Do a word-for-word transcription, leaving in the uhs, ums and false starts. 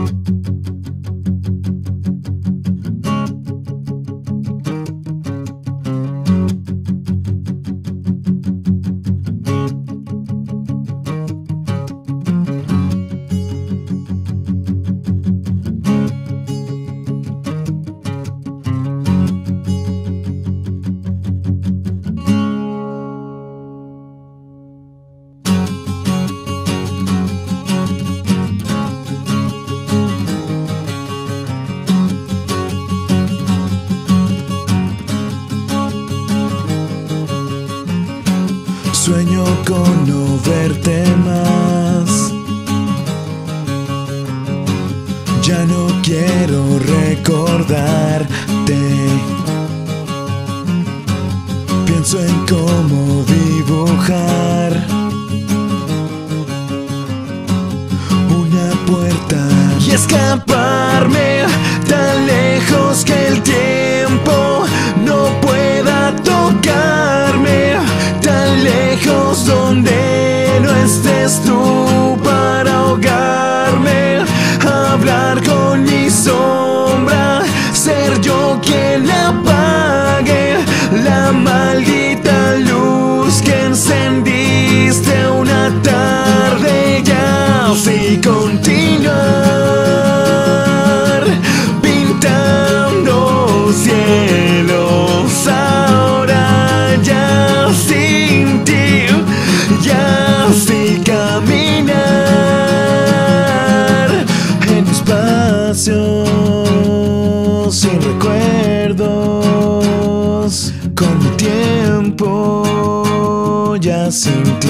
Sueño con no verte más. Ya no quiero recordarte. Pienso en cómo dibujar una puerta y escaparme tan lejos que el tiempo no pueda tocarme, tan lejos donde no estés tú para ahogarme, hablar con mi sombra, ser yo quien la apague, la maldita luz que encendiste una tarde, ya así continuar pintando cielos ahora ya sin ti, ya así caminar en espacio sin recuerdos, con mi tiempo ya sin ti.